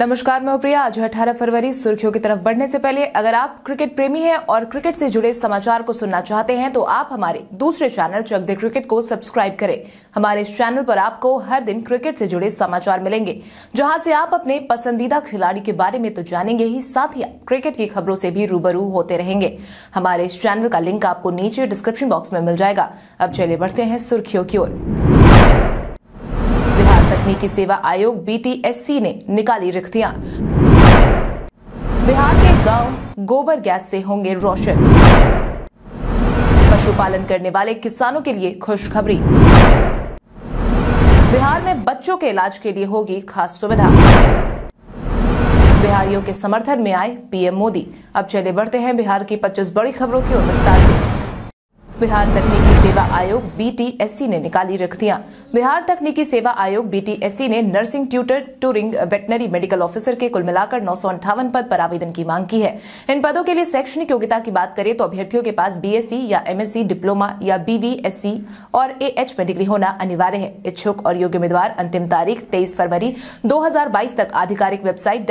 नमस्कार, मैं प्रिया। आज 18 फरवरी। सुर्खियों की तरफ बढ़ने से पहले अगर आप क्रिकेट प्रेमी हैं और क्रिकेट से जुड़े समाचार को सुनना चाहते हैं तो आप हमारे दूसरे चैनल चक दे क्रिकेट को सब्सक्राइब करें। हमारे इस चैनल पर आपको हर दिन क्रिकेट से जुड़े समाचार मिलेंगे, जहां से आप अपने पसंदीदा खिलाड़ी के बारे में तो जानेंगे ही, साथ ही क्रिकेट की खबरों से भी रूबरू होते रहेंगे। हमारे इस चैनल का लिंक आपको नीचे डिस्क्रिप्शन बॉक्स में मिल जाएगा। अब चलिए बढ़ते हैं सुर्खियों की ओर। तकनीकी सेवा आयोग BTSC ने निकाली रिक्तियां। बिहार के गांव गोबर गैस से होंगे रोशन। पशुपालन करने वाले किसानों के लिए खुशखबरी। बिहार में बच्चों के इलाज के लिए होगी खास सुविधा। बिहारियों के समर्थन में आए PM मोदी। अब चले बढ़ते हैं बिहार की 25 बड़ी खबरों की ओर विस्तार से। बिहार तकनीकी सेवा आयोग BTSC ने निकाली रिक्तियां। बिहार तकनीकी सेवा आयोग BTSC ने नर्सिंग ट्यूटर, टूरिंग, वेटनरी मेडिकल ऑफिसर के कुल मिलाकर 958 पद पर आवेदन की मांग की है। इन पदों के लिए शैक्षणिक योग्यता की बात करें तो अभ्यर्थियों के पास BSc या MSc, डिप्लोमा या BVSc और AH में डिग्री होना अनिवार्य है। इच्छुक और योग्य उम्मीदवार अंतिम तारीख 23 फरवरी 2022 तक आधिकारिक वेबसाइट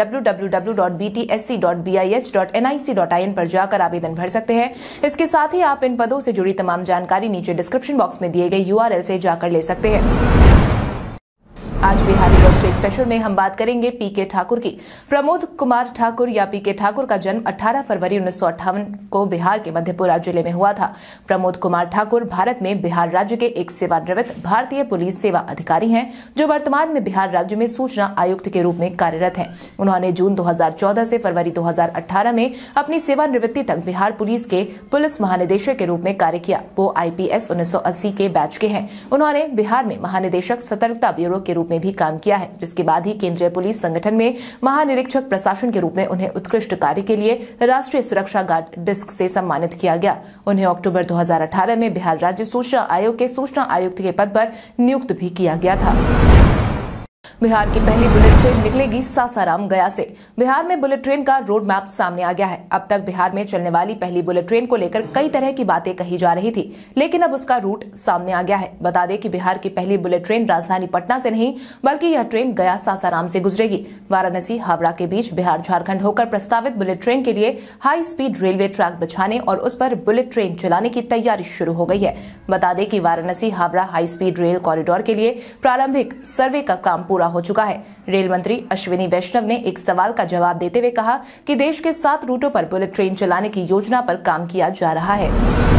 www.btsc.bih.nic.in पर जाकर आवेदन भर सकते हैं। इसके साथ ही आप इन पदों से जुड़ी तमाम जानकारी नीचे डिस्क्रिप्शन बॉक्स में दिए गए URL से जाकर ले सकते हैं। आज बिहारी बर्थडे स्पेशल में हम बात करेंगे PK ठाकुर की। प्रमोद कुमार ठाकुर या PK ठाकुर का जन्म 18 फरवरी 1958 को बिहार के मधेपुरा जिले में हुआ था। प्रमोद कुमार ठाकुर भारत में बिहार राज्य के एक सेवानिवृत्त भारतीय पुलिस सेवा अधिकारी हैं, जो वर्तमान में बिहार राज्य में सूचना आयुक्त के रूप में कार्यरत हैं। उन्होंने जून 2014 से फरवरी 2018 में अपनी सेवानिवृत्ति तक बिहार पुलिस के पुलिस महानिदेशक के रूप में कार्य किया। वो IPS 1980 के बैच के हैं। उन्होंने बिहार में महानिदेशक सतर्कता ब्यूरो के रूप में भी काम किया है, जिसके बाद ही केंद्रीय पुलिस संगठन में महानिरीक्षक प्रशासन के रूप में उन्हें उत्कृष्ट कार्य के लिए राष्ट्रीय सुरक्षा गार्ड डिस्क से सम्मानित किया गया। उन्हें अक्टूबर 2018 में बिहार राज्य सूचना आयोग के सूचना आयुक्त के पद पर नियुक्त भी किया गया था। बिहार की पहली बुलेट ट्रेन निकलेगी सासाराम गया से। बिहार में बुलेट ट्रेन का रोड मैप सामने आ गया है। अब तक बिहार में चलने वाली पहली बुलेट ट्रेन को लेकर कई तरह की बातें कही जा रही थी, लेकिन अब उसका रूट सामने आ गया है। बता दें कि बिहार की पहली बुलेट ट्रेन राजधानी पटना से नहीं, बल्कि यह ट्रेन गया सासाराम से गुजरेगी। वाराणसी हावड़ा के बीच बिहार झारखंड होकर प्रस्तावित बुलेट ट्रेन के लिए हाई स्पीड रेलवे ट्रैक बिछाने और उस पर बुलेट ट्रेन चलाने की तैयारी शुरू हो गई है। बता दें कि Varanasi Howrah high speed rail corridor के लिए प्रारंभिक सर्वे का काम पूरा हो चुका है। रेल मंत्री अश्विनी वैष्णव ने एक सवाल का जवाब देते हुए कहा कि देश के 7 रूटों पर बुलेट ट्रेन चलाने की योजना पर काम किया जा रहा है।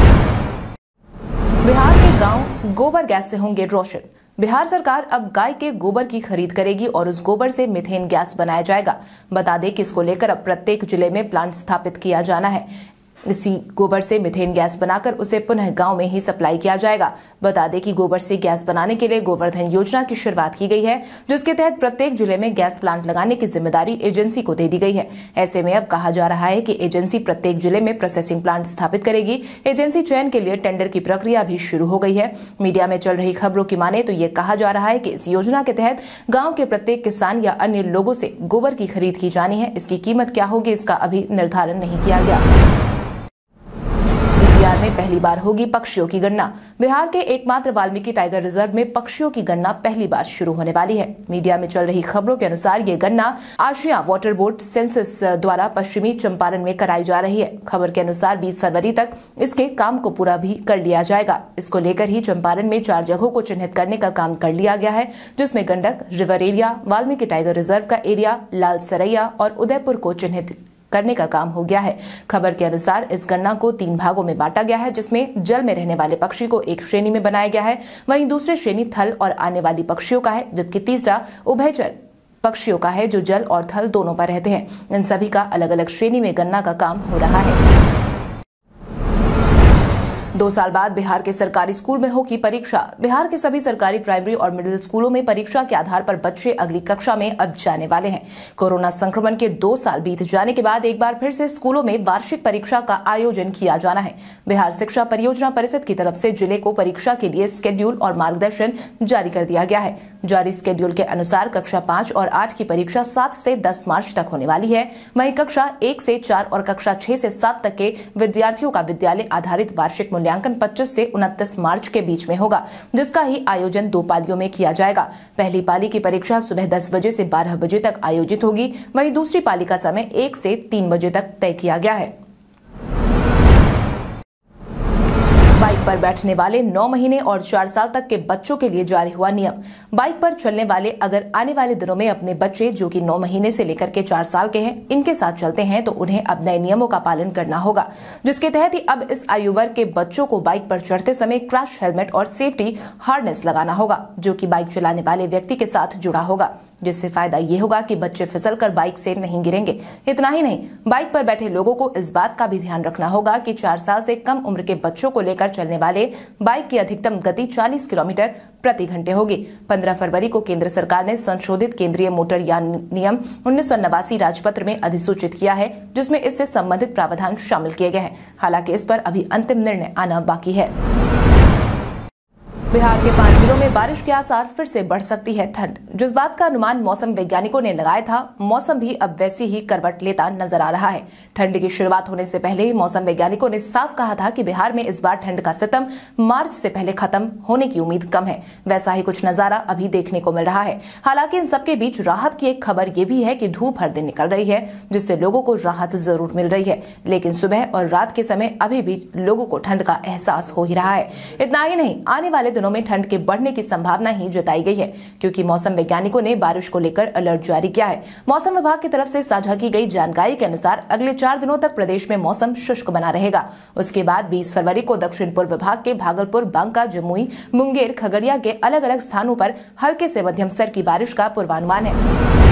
बिहार के गांव गोबर गैस से होंगे रोशन। बिहार सरकार अब गाय के गोबर की खरीद करेगी और उस गोबर से मीथेन गैस बनाया जाएगा। बता दें कि इसको लेकर अब प्रत्येक जिले में प्लांट स्थापित किया जाना है। इसी गोबर से मीथेन गैस बनाकर उसे पुनः गांव में ही सप्लाई किया जाएगा। बता दें कि गोबर से गैस बनाने के लिए गोवर्धन योजना की शुरुआत की गई है, जिसके तहत प्रत्येक जिले में गैस प्लांट लगाने की जिम्मेदारी एजेंसी को दे दी गई है। ऐसे में अब कहा जा रहा है कि एजेंसी प्रत्येक जिले में प्रोसेसिंग प्लांट स्थापित करेगी। एजेंसी चयन के लिए टेंडर की प्रक्रिया भी शुरू हो गई है। मीडिया में चल रही खबरों की माने तो ये कहा जा रहा है कि इस योजना के तहत गाँव के प्रत्येक किसान या अन्य लोगों से गोबर की खरीद की जानी है। इसकी कीमत क्या होगी, इसका अभी निर्धारण नहीं किया गया। बिहार में पहली बार होगी पक्षियों की गणना। बिहार के एकमात्र वाल्मीकि टाइगर रिजर्व में पक्षियों की गणना पहली बार शुरू होने वाली है। मीडिया में चल रही खबरों के अनुसार ये गणना आशिया वाटर बोर्ड सेंसस द्वारा पश्चिमी चंपारण में कराई जा रही है। खबर के अनुसार 20 फरवरी तक इसके काम को पूरा भी कर लिया जाएगा। इसको लेकर ही चंपारण में 4 जगहों को चिन्हित करने का काम कर लिया गया है, जिसमें Gandak river area, Valmiki tiger reserve का एरिया, लाल सरैया और उदयपुर को चिन्हित करने का काम हो गया है। खबर के अनुसार इस गणना को 3 भागों में बांटा गया है, जिसमें जल में रहने वाले पक्षी को एक श्रेणी में बनाया गया है, वहीं दूसरी श्रेणी थल और आने वाली पक्षियों का है, जबकि तीसरा उभयचर पक्षियों का है, जो जल और थल दोनों पर रहते हैं। इन सभी का अलग अलग श्रेणी में गणना का काम हो रहा है। 2 साल बाद बिहार के सरकारी स्कूल में होगी परीक्षा। बिहार के सभी सरकारी प्राइमरी और मिडिल स्कूलों में परीक्षा के आधार पर बच्चे अगली कक्षा में अब जाने वाले हैं। कोरोना संक्रमण के 2 साल बीत जाने के बाद एक बार फिर से स्कूलों में वार्षिक परीक्षा का आयोजन किया जाना है। बिहार शिक्षा परियोजना परिषद की तरफ से जिले को परीक्षा के लिए शेड्यूल और मार्गदर्शन जारी कर दिया गया है। जारी शेड्यूल के अनुसार कक्षा 5 और 8 की परीक्षा 7 से 10 मार्च तक होने वाली है। वहीं कक्षा 1 से 4 और कक्षा 6 से 7 तक के विद्यार्थियों का विद्यालय आधारित वार्षिक मूल्यांकन मूल्यांकन 25 से 29 मार्च के बीच में होगा, जिसका ही आयोजन 2 पालियों में किया जाएगा। पहली पाली की परीक्षा सुबह 10 बजे से 12 बजे तक आयोजित होगी, वहीं दूसरी पाली का समय 1 से 3 बजे तक तय किया गया है। बाइक पर बैठने वाले 9 महीने और 4 साल तक के बच्चों के लिए जारी हुआ नियम। बाइक पर चलने वाले अगर आने वाले दिनों में अपने बच्चे जो कि 9 महीने से लेकर के 4 साल के हैं, इनके साथ चलते हैं तो उन्हें अब नए नियमों का पालन करना होगा, जिसके तहत ही अब इस आयु वर्ग के बच्चों को बाइक पर चढ़ते समय क्रैश हेलमेट और सेफ्टी हार्नेस लगाना होगा, जो कि बाइक चलाने वाले व्यक्ति के साथ जुड़ा होगा, जिससे फायदा ये होगा कि बच्चे फिसलकर बाइक से नहीं गिरेंगे। इतना ही नहीं, बाइक पर बैठे लोगों को इस बात का भी ध्यान रखना होगा कि 4 साल से कम उम्र के बच्चों को लेकर चलने वाले बाइक की अधिकतम गति 40 किलोमीटर प्रति घंटे होगी। 15 फरवरी को केंद्र सरकार ने संशोधित केंद्रीय मोटर यान नियम 1989 राजपत्र में अधिसूचित किया है, जिसमें इससे संबंधित प्रावधान शामिल किए गए हैं। हालांकि इस पर अभी अंतिम निर्णय आना बाकी है। बिहार के 5 जिलों में बारिश के आसार, फिर से बढ़ सकती है ठंड। जिस बात का अनुमान मौसम वैज्ञानिकों ने लगाया था, मौसम भी अब वैसी ही करवट लेता नजर आ रहा है। ठंड की शुरुआत होने से पहले ही मौसम वैज्ञानिकों ने साफ कहा था कि बिहार में इस बार ठंड का सितम मार्च से पहले खत्म होने की उम्मीद कम है। वैसा ही कुछ नजारा अभी देखने को मिल रहा है। हालांकि इन सबके बीच राहत की एक खबर ये भी है कि धूप हर दिन निकल रही है, जिससे लोगों को राहत जरूर मिल रही है। लेकिन सुबह और रात के समय अभी भी लोगों को ठंड का एहसास हो ही रहा है। इतना ही नहीं, आने वाले दिनों में ठंड के बढ़ने की संभावना ही जताई गई है, क्योंकि मौसम वैज्ञानिकों ने बारिश को लेकर अलर्ट जारी किया है। मौसम विभाग की तरफ से साझा की गई जानकारी के अनुसार अगले 4 दिनों तक प्रदेश में मौसम शुष्क बना रहेगा। उसके बाद 20 फरवरी को दक्षिण पूर्व विभाग के भागलपुर, बांका, जमुई, मुंगेर, खगड़िया के अलग अलग स्थानों पर हल्के से मध्यम स्तर की बारिश का पूर्वानुमान है।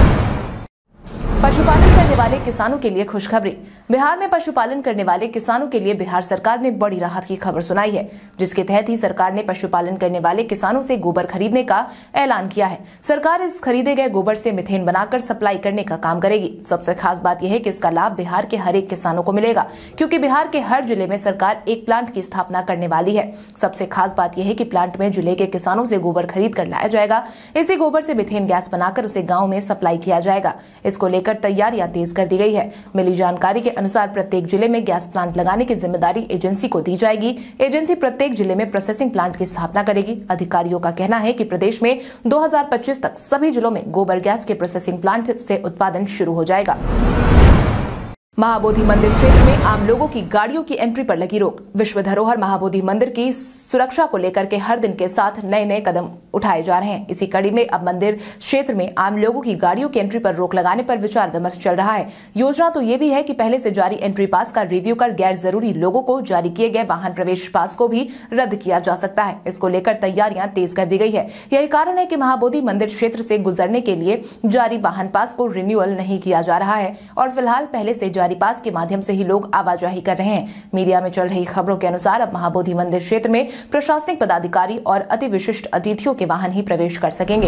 पशुपालन करने वाले किसानों के लिए खुशखबरी। बिहार में पशुपालन करने वाले किसानों के लिए बिहार सरकार ने बड़ी राहत की खबर सुनाई है, जिसके तहत ही सरकार ने पशुपालन करने वाले किसानों से गोबर खरीदने का ऐलान किया है। सरकार इस खरीदे गए गोबर से मीथेन बनाकर सप्लाई करने का काम करेगी। सबसे खास बात यह है कि इसका लाभ बिहार के हर एक किसानों को मिलेगा, क्योंकि बिहार के हर जिले में सरकार एक प्लांट की स्थापना करने वाली है। सबसे खास बात यह है कि प्लांट में जिले के किसानों से गोबर खरीद कर लाया जाएगा। इसी गोबर से मीथेन गैस बनाकर उसे गाँव में सप्लाई किया जाएगा। इसको लेकर तैयारियां तेज कर दी गई है। मिली जानकारी के अनुसार प्रत्येक जिले में गैस प्लांट लगाने की जिम्मेदारी एजेंसी को दी जाएगी। एजेंसी प्रत्येक जिले में प्रोसेसिंग प्लांट की स्थापना करेगी। अधिकारियों का कहना है कि प्रदेश में 2025 तक सभी जिलों में गोबर गैस के प्रोसेसिंग प्लांट से उत्पादन शुरू हो जाएगा। महाबोधि मंदिर क्षेत्र में आम लोगों की गाड़ियों की एंट्री पर लगी रोक। विश्व धरोहर महाबोधि मंदिर की सुरक्षा को लेकर के हर दिन के साथ नए नए कदम उठाए जा रहे हैं। इसी कड़ी में अब मंदिर क्षेत्र में आम लोगों की गाड़ियों की एंट्री पर रोक लगाने पर विचार विमर्श चल रहा है। योजना तो ये भी है कि पहले से जारी एंट्री पास का रिव्यू कर गैर जरूरी लोगों को जारी किए गए वाहन प्रवेश पास को भी रद्द किया जा सकता है। इसको लेकर तैयारियां तेज कर दी गई है। यही कारण है कि महाबोधि मंदिर क्षेत्र से गुजरने के लिए जारी वाहन पास को रिन्यूअल नहीं किया जा रहा है और फिलहाल पहले से जारी पास के माध्यम से ही लोग आवाजाही कर रहे हैं। मीडिया में चल रही खबरों के अनुसार अब महाबोधि मंदिर क्षेत्र में प्रशासनिक पदाधिकारी और अति विशिष्ट अतिथियों के वाहन ही प्रवेश कर सकेंगे।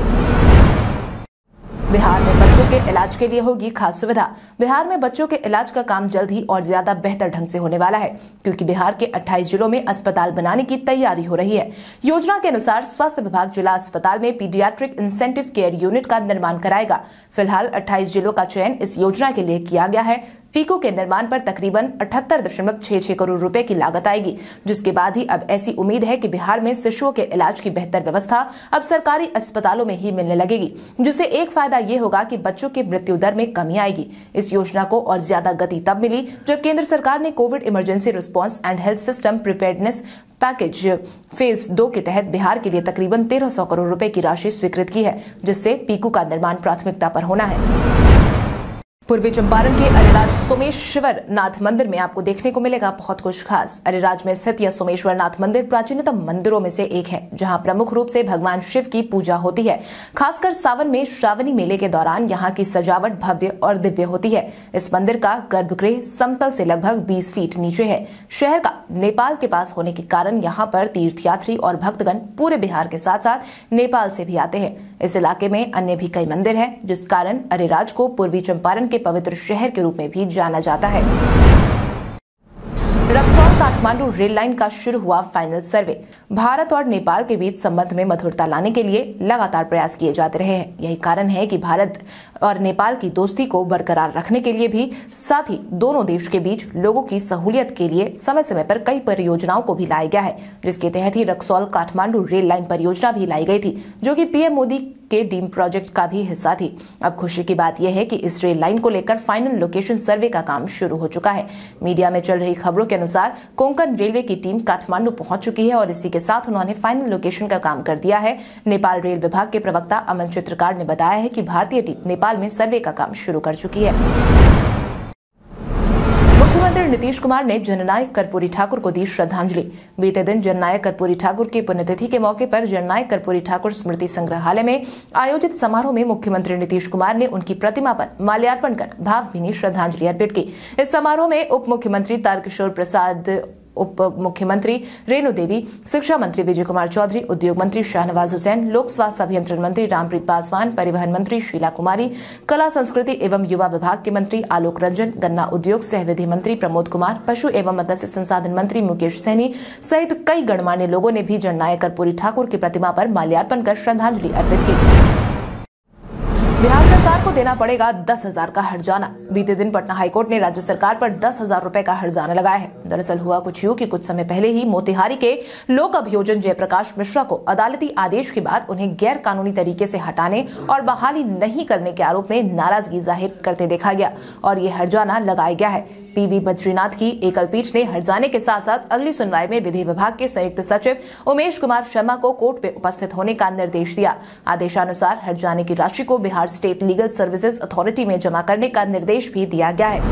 बिहार में बच्चों के इलाज के लिए होगी खास सुविधा। बिहार में बच्चों के इलाज का काम जल्द ही और ज्यादा बेहतर ढंग से होने वाला है, क्योंकि बिहार के 28 जिलों में अस्पताल बनाने की तैयारी हो रही है। योजना के अनुसार स्वास्थ्य विभाग जिला अस्पताल में पीडियाट्रिक इंसेंटिव केयर यूनिट का निर्माण कराएगा। फिलहाल 28 जिलों का चयन इस योजना के लिए किया गया है। पीको के निर्माण पर तकरीबन 78.66 करोड़ रुपए की लागत आएगी, जिसके बाद ही अब ऐसी उम्मीद है कि बिहार में शिशुओं के इलाज की बेहतर व्यवस्था अब सरकारी अस्पतालों में ही मिलने लगेगी, जिससे एक फायदा ये होगा कि बच्चों की मृत्यु दर में कमी आएगी। इस योजना को और ज्यादा गति तब मिली जब केंद्र सरकार ने Covid emergency response and health system preparedness package phase 2 के तहत बिहार के लिए तकरीबन 1300 करोड़ रुपए की राशि स्वीकृत की है, जिससे पीकू का निर्माण प्राथमिकता पर होना है। पूर्वी चंपारण के अरेराज सोमेश्वर नाथ मंदिर में आपको देखने को मिलेगा बहुत कुछ खास। अरेराज में स्थित यह सोमेश्वर नाथ मंदिर प्राचीनतम मंदिरों में से एक है, जहां प्रमुख रूप से भगवान शिव की पूजा होती है। खासकर सावन में श्रावणी मेले के दौरान यहाँ की सजावट भव्य और दिव्य होती है। इस मंदिर का गर्भगृह समतल से लगभग 20 फीट नीचे है। शहर का नेपाल के पास होने के कारण यहाँ पर तीर्थयात्री और भक्तगण पूरे बिहार के साथ साथ नेपाल से भी आते हैं। इस इलाके में अन्य भी कई मंदिर हैं, जिस कारण अरेराज को पूर्वी चंपारण के पवित्र शहर के रूप में भी जाना जाता है। रक्सौल रक्सौल काठमांडू रेल लाइन का शुरू हुआ फाइनल सर्वे। भारत और नेपाल के बीच संबंध में मधुरता लाने के लिए लगातार प्रयास किए जाते रहे हैं। यही कारण है कि भारत और नेपाल की दोस्ती को बरकरार रखने के लिए भी, साथ ही दोनों देश के बीच लोगों की सहूलियत के लिए समय समय पर कई परियोजनाओं को भी लाया गया है, जिसके तहत ही रक्सौल काठमांडू रेल लाइन परियोजना भी लाई गई थी, जो कि पीएम मोदी के ड्रीम प्रोजेक्ट का भी हिस्सा थी। अब खुशी की बात यह है कि इस रेल लाइन को लेकर फाइनल लोकेशन सर्वे का काम शुरू हो चुका है। मीडिया में चल रही खबरों के अनुसार कोंकण रेलवे की टीम काठमांडू पहुंच चुकी है और इसी के साथ उन्होंने फाइनल लोकेशन का काम कर दिया है। नेपाल रेल विभाग के प्रवक्ता अमन चित्रकार ने बताया है कि भारतीय टीम नेपाल में सर्वे का काम शुरू कर चुकी है। मुख्यमंत्री नीतीश कुमार ने जननायक कर्पूरी ठाकुर को दी श्रद्धांजलि। बीते दिन जननायक कर्पूरी ठाकुर की पुण्यतिथि के मौके पर जननायक कर्पूरी ठाकुर स्मृति संग्रहालय में आयोजित समारोह में मुख्यमंत्री नीतीश कुमार ने उनकी प्रतिमा पर माल्यार्पण कर भावभीनी श्रद्धांजलि अर्पित की। इस समारोह में उप मुख्यमंत्री तारकिशोर प्रसाद, उप मुख्यमंत्री रेणु देवी, शिक्षा मंत्री विजय कुमार चौधरी, उद्योग मंत्री शाहनवाज हुसैन, लोक स्वास्थ्य अभियंत्रण मंत्री रामप्रीत पासवान, परिवहन मंत्री शीला कुमारी, कला संस्कृति एवं युवा विभाग के मंत्री आलोक रंजन, गन्ना उद्योग सह विधि मंत्री प्रमोद कुमार, पशु एवं मत्स्य संसाधन मंत्री मुकेश सैनी सहित कई गणमान्य लोगों ने भी जननायक कर्पूरी ठाकुर की प्रतिमा पर माल्यार्पण कर श्रद्धांजलि अर्पित की। बिहार सरकार को देना पड़ेगा 10,000 का हर्जाना। बीते दिन पटना हाईकोर्ट ने राज्य सरकार पर 10,000 रुपए का हर्जाना लगाया है। दरअसल हुआ कुछ यूं कि कुछ समय पहले ही मोतिहारी के लोक अभियोजन जयप्रकाश मिश्रा को अदालती आदेश के बाद उन्हें गैर कानूनी तरीके से हटाने और बहाली नहीं करने के आरोप में नाराजगी जाहिर करते देखा गया और ये हर्जाना लगाया गया है। पीबी बद्रीनाथ की एकल पीठ ने हर्जाने के साथ साथ अगली सुनवाई में विधि विभाग के संयुक्त सचिव उमेश कुमार शर्मा को कोर्ट में उपस्थित होने का निर्देश दिया। आदेशानुसार हर्जाने की राशि को Bihar state legal services authority में जमा करने का निर्देश भी दिया गया है।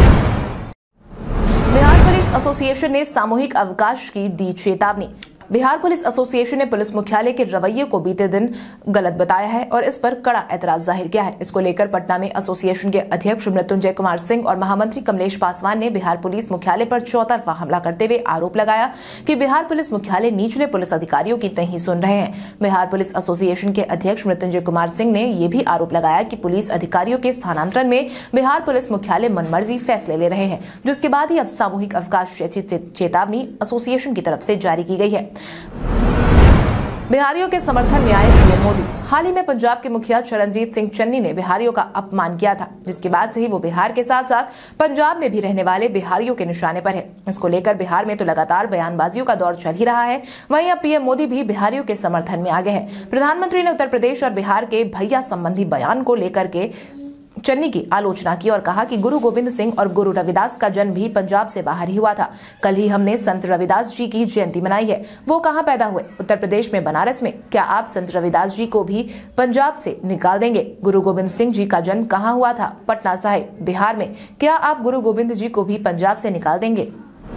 बिहार पुलिस एसोसिएशन ने सामूहिक अवकाश की दी चेतावनी। बिहार पुलिस एसोसिएशन ने पुलिस मुख्यालय के रवैये को बीते दिन गलत बताया है और इस पर कड़ा ऐतराज जाहिर किया है। इसको लेकर पटना में एसोसिएशन के अध्यक्ष मृत्युंजय कुमार सिंह और महामंत्री कमलेश पासवान ने बिहार पुलिस मुख्यालय पर चौतरफा हमला करते हुए आरोप लगाया कि बिहार पुलिस मुख्यालय निचले पुलिस अधिकारियों की नहीं सुन रहे हैं। बिहार पुलिस एसोसिएशन के अध्यक्ष मृत्युंजय कुमार सिंह ने यह भी आरोप लगाया कि पुलिस अधिकारियों के स्थानांतरण में बिहार पुलिस मुख्यालय मनमर्जी फैसले ले रहे हैं, जिसके बाद ही अब सामूहिक अवकाश चेतावनी एसोसिएशन की तरफ से जारी की गई है। बिहारियों के समर्थन में आए पीएम मोदी। हाल ही में पंजाब के मुखिया चरणजीत सिंह चन्नी ने बिहारियों का अपमान किया था, जिसके बाद से ही वो बिहार के साथ साथ पंजाब में भी रहने वाले बिहारियों के निशाने पर है। इसको लेकर बिहार में तो लगातार बयानबाजियों का दौर चल ही रहा है, वहीं अब पीएम मोदी भी बिहारियों के समर्थन में आ गए हैं। प्रधानमंत्री ने उत्तर प्रदेश और बिहार के भैया संबंधी बयान को लेकर के चन्नी की आलोचना की और कहा कि गुरु गोविंद सिंह और गुरु रविदास का जन्म भी पंजाब से बाहर ही हुआ था। कल ही हमने संत रविदास जी की जयंती मनाई है, वो कहां पैदा हुए? उत्तर प्रदेश में, बनारस में। क्या आप संत रविदास जी को भी पंजाब से निकाल देंगे? गुरु गोविंद सिंह जी का जन्म कहां हुआ था? पटना साहिब, बिहार में। क्या आप गुरु गोविंद जी को भी पंजाब से निकाल देंगे?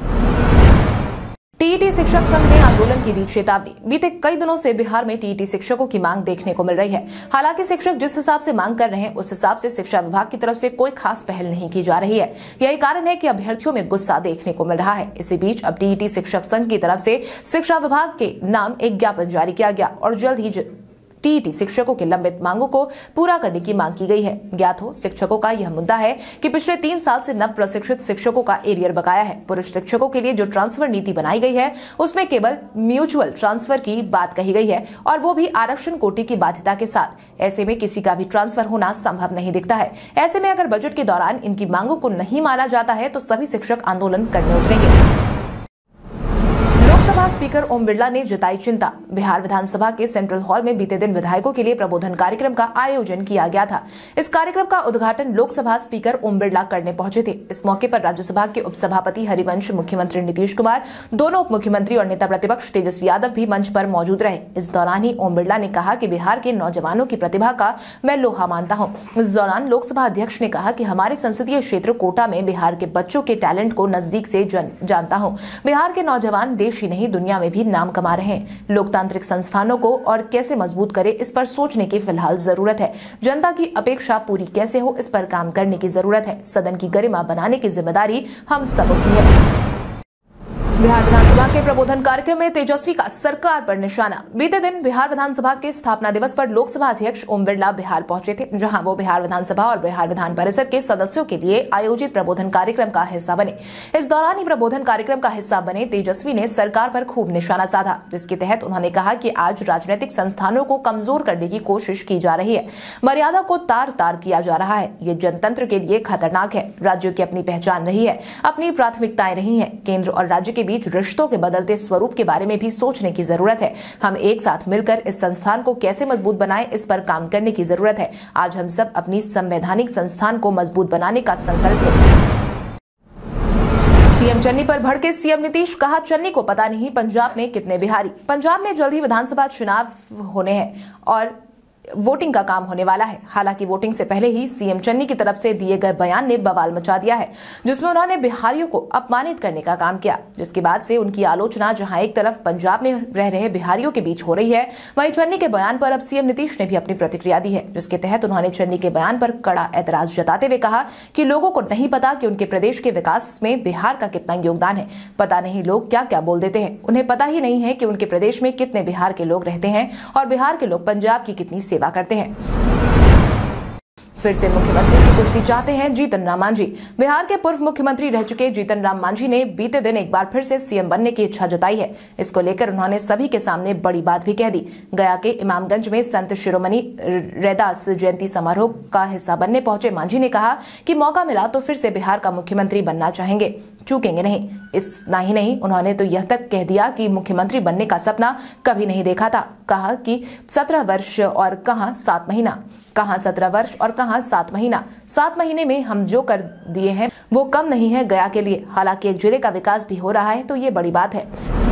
टीईटी शिक्षक संघ ने आंदोलन की दी चेतावनी। बीते कई दिनों से बिहार में टीईटी शिक्षकों की मांग देखने को मिल रही है। हालांकि शिक्षक जिस हिसाब से मांग कर रहे हैं, उस हिसाब से शिक्षा विभाग की तरफ से कोई खास पहल नहीं की जा रही है। यही कारण है कि अभ्यर्थियों में गुस्सा देखने को मिल रहा है। इसी बीच अब टीईटी शिक्षक संघ की तरफ से शिक्षा विभाग के नाम एक ज्ञापन जारी किया गया और जल्द ही टीईटी शिक्षकों के लंबित मांगों को पूरा करने की मांग की गई है। ज्ञात हो, शिक्षकों का यह मुद्दा है कि पिछले 3 साल से नव प्रशिक्षित शिक्षकों का एरियर बकाया है। पुरुष शिक्षकों के लिए जो ट्रांसफर नीति बनाई गई है, उसमें केवल म्यूचुअल ट्रांसफर की बात कही गई है और वो भी आरक्षण कोटि की बाध्यता के साथ। ऐसे में किसी का भी ट्रांसफर होना संभव नहीं दिखता है। ऐसे में अगर बजट के दौरान इनकी मांगों को नहीं माना जाता है तो सभी शिक्षक आंदोलन करने उतरेंगे। लोकसभा स्पीकर ओम बिरला ने जताई चिंता। बिहार विधानसभा के सेंट्रल हॉल में बीते दिन विधायकों के लिए प्रबोधन कार्यक्रम का आयोजन किया गया था। इस कार्यक्रम का उद्घाटन लोकसभा स्पीकर ओम बिरला करने पहुंचे थे। इस मौके पर राज्यसभा के उपसभापति हरिवंश, मुख्यमंत्री नीतीश कुमार, दोनों उप मुख्यमंत्री और नेता प्रतिपक्ष तेजस्वी यादव भी मंच पर मौजूद रहे। इस दौरान ही ओम बिरला ने कहा कि बिहार के नौजवानों की प्रतिभा का मैं लोहा मानता हूँ। इस दौरान लोकसभा अध्यक्ष ने कहा कि हमारे संसदीय क्षेत्र कोटा में बिहार के बच्चों के टैलेंट को नजदीक से जानता हूँ। बिहार के नौजवान देश ही नहीं दुनिया में भी नाम कमा रहे हैं। लोकतांत्रिक संस्थानों को और कैसे मजबूत करें, इस पर सोचने की फिलहाल जरूरत है। जनता की अपेक्षा पूरी कैसे हो, इस पर काम करने की जरूरत है। सदन की गरिमा बनाने की जिम्मेदारी हम सबकी है। बिहार विधानसभा के प्रबोधन कार्यक्रम में तेजस्वी का सरकार पर निशाना। बीते दिन बिहार विधानसभा के स्थापना दिवस पर लोकसभा अध्यक्ष ओम बिरला बिहार पहुंचे थे, जहां वो बिहार विधानसभा और बिहार विधान परिषद के सदस्यों के लिए आयोजित प्रबोधन कार्यक्रम का हिस्सा बने। इस दौरान ही प्रबोधन कार्यक्रम का हिस्सा बने तेजस्वी ने सरकार पर खूब निशाना साधा, जिसके तहत उन्होंने कहा कि आज राजनीतिक संस्थानों को कमजोर करने की कोशिश की जा रही है, मर्यादा को तार तार किया जा रहा है। ये जनतंत्र के लिए खतरनाक है। राज्यों की अपनी पहचान रही है, अपनी प्राथमिकताएं रही है। केंद्र और राज्य के बीच रिश्तों के बदलते स्वरूप के बारे में भी सोचने की जरूरत है। हम एक साथ मिलकर इस संस्थान को कैसे मजबूत बनाएं, इस पर काम करने की जरूरत है। आज हम सब अपनी संवैधानिक संस्थान को मजबूत बनाने का संकल्प लें। सीएम चन्नी पर भड़के सीएम नीतीश, कहा चन्नी को पता नहीं पंजाब में कितने बिहारी। पंजाब में जल्द ही विधानसभा चुनाव होने हैं और वोटिंग का काम होने वाला है। हालांकि वोटिंग से पहले ही सीएम चन्नी की तरफ से दिए गए बयान ने बवाल मचा दिया है, जिसमें उन्होंने बिहारियों को अपमानित करने का काम किया, जिसके बाद से उनकी आलोचना जहां एक तरफ पंजाब में रह रहे बिहारियों के बीच हो रही है, वहीं चन्नी के बयान पर अब सीएम नीतीश ने भी अपनी प्रतिक्रिया दी है, जिसके तहत उन्होंने चन्नी के बयान पर कड़ा ऐतराज जताते हुए कहा कि लोगों को नहीं पता कि उनके प्रदेश के विकास में बिहार का कितना योगदान है। पता नहीं लोग क्या क्या बोल देते हैं। उन्हें पता ही नहीं है कि उनके प्रदेश में कितने बिहार के लोग रहते हैं और बिहार के लोग पंजाब की कितनी सेवा करते हैं। फिर से मुख्यमंत्री की कुर्सी चाहते हैं जीतन राम मांझी। बिहार के पूर्व मुख्यमंत्री रह चुके जीतन राम मांझी ने बीते दिन एक बार फिर से सीएम बनने की इच्छा जताई है। इसको लेकर उन्होंने सभी के सामने बड़ी बात भी कह दी। गया के इमामगंज में संत शिरोमणि रैदास जयंती समारोह का हिस्सा बनने पहुंचे मांझी ने कहा कि मौका मिला तो फिर से बिहार का मुख्यमंत्री बनना चाहेंगे, चूकेंगे नहीं। इतना ही नहीं, उन्होंने तो यह तक कह दिया कि मुख्यमंत्री बनने का सपना कभी नहीं देखा था। कहा कि 17 वर्ष और कहां 7 महीना, कहां 17 वर्ष और कहां 7 महीना। 7 महीने में हम जो कर दिए हैं वो कम नहीं है गया के लिए। हालांकि एक जिले का विकास भी हो रहा है तो ये बड़ी बात है।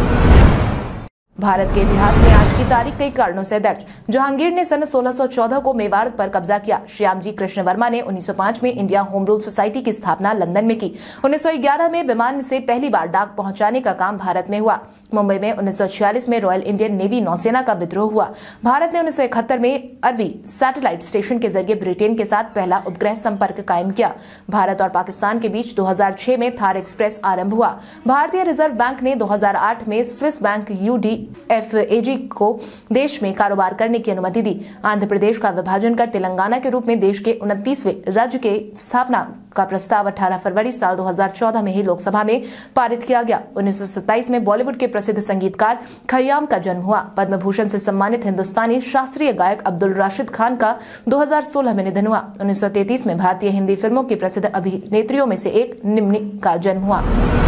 भारत के इतिहास में आज की तारीख कई कारणों से दर्ज। जहांगीर ने सन 1614 को मेवाड़ पर कब्जा किया। श्यामजी कृष्ण वर्मा ने 1905 में इंडिया होम रूल सोसाइटी की स्थापना लंदन में की। 1911 में विमान से पहली बार डाक पहुंचाने का काम भारत में हुआ। मुंबई में 1946 में रॉयल इंडियन नेवी नौसेना का विद्रोह हुआ। भारत ने 1971 में अरबी सैटेलाइट स्टेशन के जरिए ब्रिटेन के साथ पहला उपग्रह संपर्क कायम किया। भारत और पाकिस्तान के बीच 2006 में थार एक्सप्रेस आरंभ हुआ। भारतीय रिजर्व बैंक ने 2008 में स्विस बैंक UDFAG को देश में कारोबार करने की अनुमति दी। आंध्र प्रदेश का विभाजन कर तेलंगाना के रूप में देश के 29वें राज्य के स्थापना का प्रस्ताव 18 फरवरी साल 2014 में ही लोकसभा में पारित किया गया। 1927 में बॉलीवुड के प्रसिद्ध संगीतकार खयाम का जन्म हुआ। पद्म भूषण से सम्मानित हिंदुस्तानी शास्त्रीय गायक अब्दुल राशिद खान का 2016 में निधन हुआ। 1933 में भारतीय हिंदी फिल्मों की प्रसिद्ध अभिनेत्रियों में से एक निम्नी का जन्म हुआ।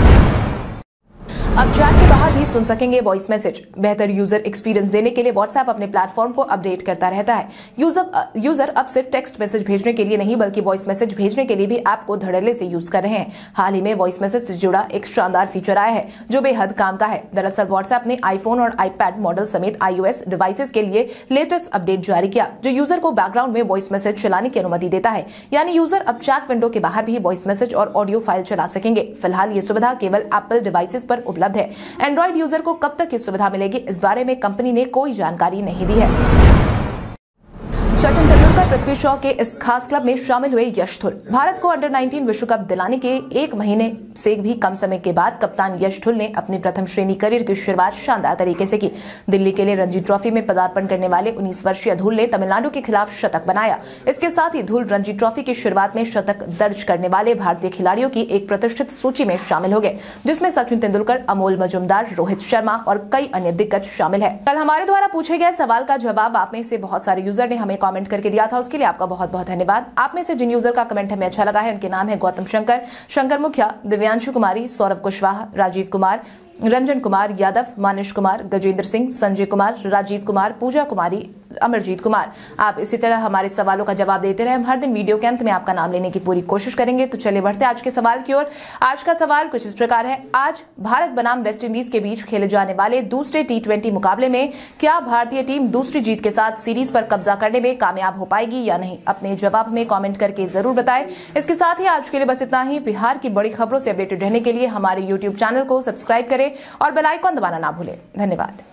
अब चैट के बाहर भी सुन सकेंगे वॉइस मैसेज। बेहतर यूजर एक्सपीरियंस देने के लिए व्हाट्सएप अपने प्लेटफॉर्म को अपडेट करता रहता है। यूजर अब सिर्फ टेक्स्ट मैसेज भेजने के लिए नहीं बल्कि वॉइस मैसेज भेजने के लिए भी ऐप को धड़ल्ले से यूज कर रहे हैं। हाल ही में वॉइस मैसेज से जुड़ा एक शानदार फीचर आया है जो बेहद काम का है। दरअसल व्हाट्सएप ने आईफोन और आईपैड मॉडल समेत iOS डिवाइसेस के लिए लेटेस्ट अपडेट जारी किया, जो यूजर को बैकग्राउंड में वॉइस मैसेज चलाने की अनुमति देता है। यानी यूजर अब चैट विंडो के बाहर भी वॉइस मैसेज और ऑडियो फाइल चला सकेंगे। फिलहाल ये सुविधा केवल एप्पल डिवाइसेस पर उपलब्ध है। एंड्रॉइड यूजर को कब तक ये सुविधा मिलेगी, इस बारे में कंपनी ने कोई जानकारी नहीं दी है। सचिन तेंदुलकर पृथ्वी शॉ के इस खास क्लब में शामिल हुए यश धुल। भारत को अंडर 19 विश्व कप दिलाने के 1 महीने से भी कम समय के बाद कप्तान यश धुल ने अपनी प्रथम श्रेणी करियर की शुरुआत शानदार तरीके से की। दिल्ली के लिए रणजी ट्रॉफी में पदार्पण करने वाले 19 वर्षीय धुल ने तमिलनाडु के खिलाफ शतक बनाया। इसके साथ ही धुल रणजी ट्रॉफी की शुरुआत में शतक दर्ज करने वाले भारतीय खिलाड़ियों की एक प्रतिष्ठित सूची में शामिल हो गए, जिसमें सचिन तेंदुलकर, अमोल मजुमदार, रोहित शर्मा और कई अन्य दिग्गज शामिल है। कल हमारे द्वारा पूछे गए सवाल का जवाब आप में से बहुत सारे यूजर ने हमें कमेंट करके दिया था, उसके लिए आपका बहुत बहुत धन्यवाद। आप में से जिन यूजर का कमेंट हमें अच्छा लगा है उनके नाम है गौतम शंकर, शंकर मुखिया, दिव्यांशु कुमारी, सौरभ कुशवाहा, राजीव कुमार, रंजन कुमार यादव, मानिश कुमार, गजेंद्र सिंह, संजय कुमार, राजीव कुमार, पूजा कुमारी, अमरजीत कुमार। आप इसी तरह हमारे सवालों का जवाब देते रहे। हम हर दिन वीडियो के अंत में आपका नाम लेने की पूरी कोशिश करेंगे। तो चलिए बढ़ते आज के सवाल की ओर। आज का सवाल कुछ इस प्रकार है। आज भारत बनाम वेस्ट इंडीज के बीच खेले जाने वाले दूसरे T20 मुकाबले में क्या भारतीय टीम दूसरी जीत के साथ सीरीज पर कब्जा करने में कामयाब हो पाएगी या नहीं? अपने जवाब में कॉमेंट करके जरूर बताएं। इसके साथ ही आज के लिए बस इतना ही। बिहार की बड़ी खबरों से अपडेटेड रहने के लिए हमारे YouTube चैनल को सब्सक्राइब करें और बेल आइकन दबाना ना भूलें। धन्यवाद।